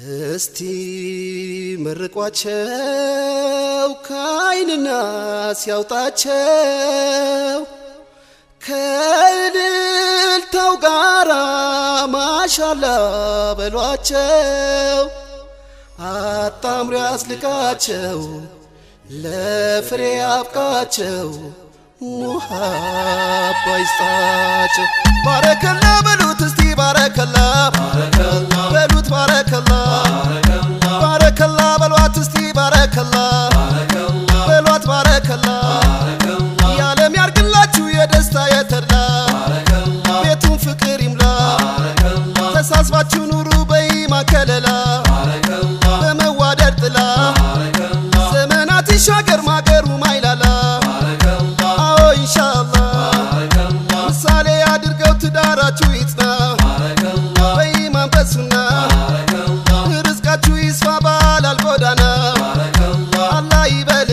እስቲ መርቋቸው ካይንና ሲያውጣቸው ከድልታው ጋራ ማሻአላ በሏቸው አጣምሮ ያስልቃቸው ለፍሬ ያብቃቸው ሙሃባ ይስጣቸው ባረከላ በሉት እስቲ ባረከላ በሉት ባረከላ ባረከላ በሏት እስቲ ባረከላ በሏት ባረከላ ያለም ያርግላችሁ የደስታ የተድላ ቤቱን ፍቅር ይምላ ተሳስባችሁ ኑሩ በኢማን ከለላ በመዋደድ ጥላ ዘመናት ይሻገር ማገሩ ማይላላ አዎ ኢንሻአላህ ምሳሌ አድርገው ትዳራችሁ ይጽና በኢማን በሱና ርዝቃችሁ ይስፋ ባላል ጎዳና አላህ ይበል